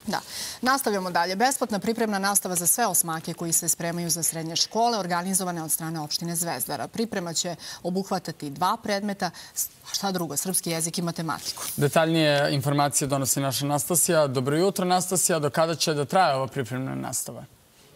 Da. Nastavljamo dalje. Besplatna pripremna nastava za sve osmake koji se spremaju za srednje škole, organizovane od strane opštine Zvezdara. Priprema će obuhvatati 2 predmeta, a šta drugo, srpski jezik i matematiku. Detaljnije informacije donosi naša Nastasija. Dobro jutro, Nastasija. Do kada će da traje ova pripremna nastava?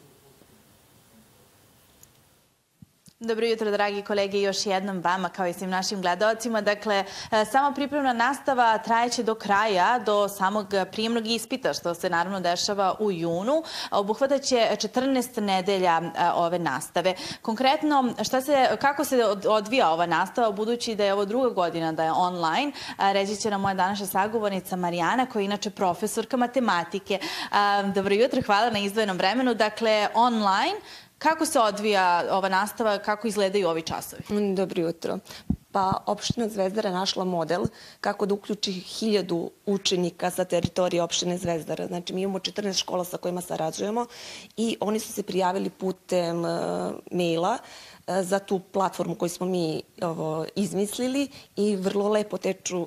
Dobro jutro, dragi kolege, još jednom vama kao i svim našim gledalcima. Dakle, sama pripremna nastava trajeće do kraja, do samog prijemnog ispita, što se naravno dešava u junu. Obuhvataće 14 nedelja ove nastave. Konkretno, kako se odvija ova nastava, budući da je ovo druga godina da je online, reći će nam moja današnja sagovornica Marijana, koja je inače profesorka matematike. Dobro jutro, hvala na izdvojenom vremenu. Dakle, online. Kako se odvija ova nastava, kako izgledaju ovi časovi? Dobro jutro. Pa, opština Zvezdara je našla model kako da uključi 1000 učenika sa teritorije opštine Zvezdara. Znači, mi imamo 14 škola sa kojima sarađujemo i oni su se prijavili putem maila za tu platformu koju smo mi izmislili i vrlo lepo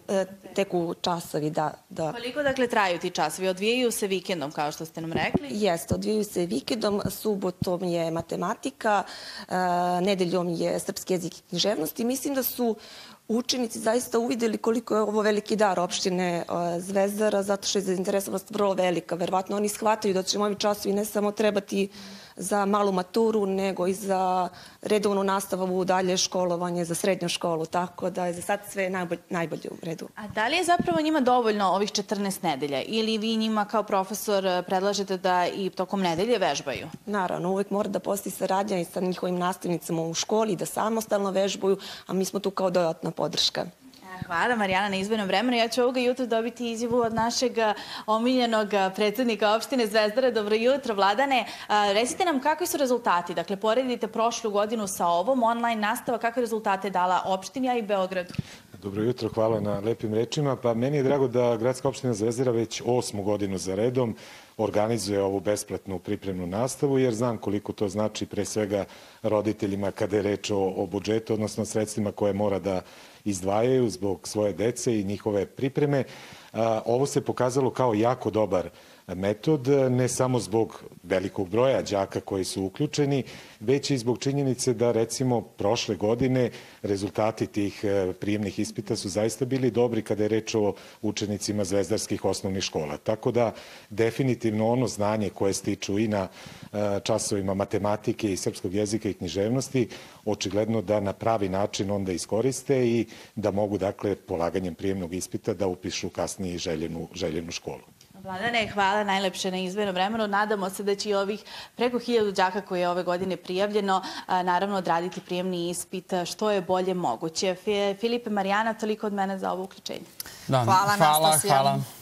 teku časovi. Koliko dakle traju ti časovi? Odvijaju se vikendom, kao što ste nam rekli? Jeste, odvijaju se vikendom, subotom je matematika, nedeljom je srpski jezik i književnost i mislim da su učenici zaista uvideli koliko je ovo veliki dar opštine Zvezdara, zato što je zainteresovanost vrlo velika. Verovatno oni shvataju da će ovi časovi ne samo trebati za malu maturu, nego i za redovnu nastavu, dalje školovanje, za srednju školu. Tako da je za sad sve najbolje u redu. A da li je zapravo njima dovoljno ovih 14 nedelja? Ili vi njima kao profesor predlažete da i tokom nedelje vežbaju? Naravno, uvek mora da postoji saradnja i sa njihovim nastavnicama u školi, da samostalno vežbaju, a mi smo tu kao dodatna podrška. Hvala, Marijana, na izvojenom vremenu. Ja ću ovoga jutra dobiti izjavu od našeg omiljenog predsjednika opštine Zvezdara. Dobro jutro, Vladane. Recite nam kakvi su rezultati. Dakle, poredite prošlu godinu sa ovom online nastava. Kakve rezultate je dala opštini, a i Beogradu? Dobro jutro, hvala na lepim rečima. Pa meni je drago da gradska opština Zvezdara već 8. godinu za redom organizuje ovu besplatnu pripremnu nastavu, jer znam koliko to znači pre svega roditeljima kada je reč o budžetu, odnosno sredstvima koje mora da izdvajaju zbog svoje dece i njihove pripreme. Ovo se pokazalo kao jako dobar metod, ne samo zbog velikog broja đaka koji su uključeni, već i zbog činjenice da, recimo, prošle godine rezultati tih prijemnih ispita su zaista bili dobri kada je reč o učenicima zvezdarskih osnovnih škola. Tako da, definitivno ono znanje koje stiču i na časovima matematike i srpskog jezika i književnosti, očigledno da na pravi način onda iskoriste i da mogu, dakle, polaganjem prijemnog ispita da upišu kasnije željenu školu. Vladane, hvala najlepše na izdvojenom vremenu. Nadamo se da će i ovih preko 1000 đaka koje je ove godine prijavljeno naravno odraditi prijemni ispit što je bolje moguće. Filipe, Marijana, toliko od mene za ovo uključenje. Hvala, Nastasija.